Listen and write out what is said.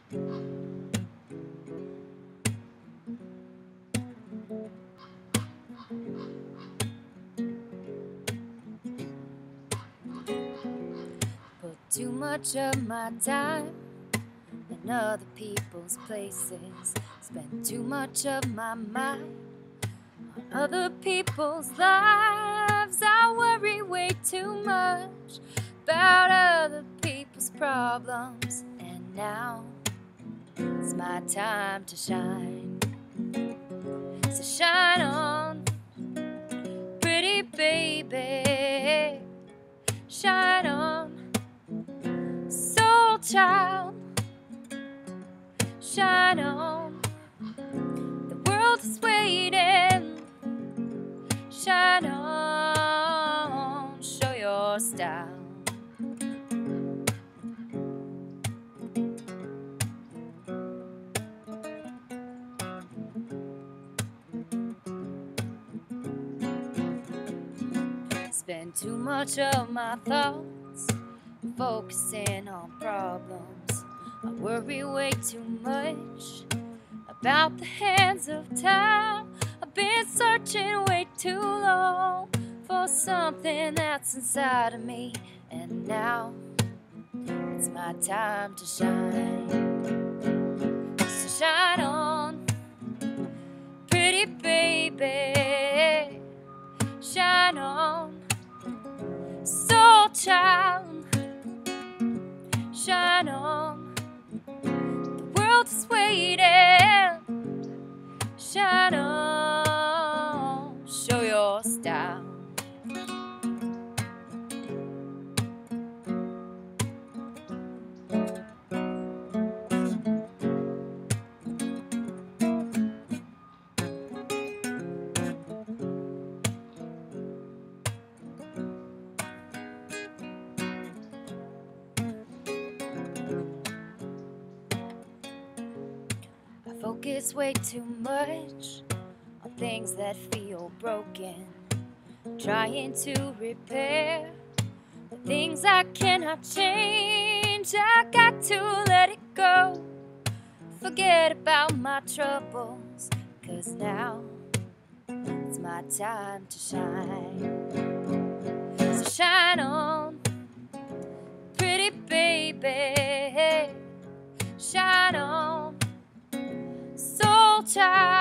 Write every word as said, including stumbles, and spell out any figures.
Put too much of my time in other people's places. Spend too much of my mind on other people's lives. I worry way too much about other people's problems. And now it's my time to shine. So shine on, pretty baby. Shine on, soul child. Shine on, the world is waiting. Shine on, show your style. Spend too much of my thoughts focusing on problems. I worry way too much about the hands of time. I've been searching way too long for something that's inside of me, and now it's my time to shine. So shine on, pretty baby. Shine on, soul child. Shine on, the world is waiting. Shine on, show your style. Focus way too much on things that feel broken, trying to repair the things I cannot change. I got to let it go, forget about my troubles, 'cause now it's my time to shine. So shine on, pretty baby. Shine on, soul child.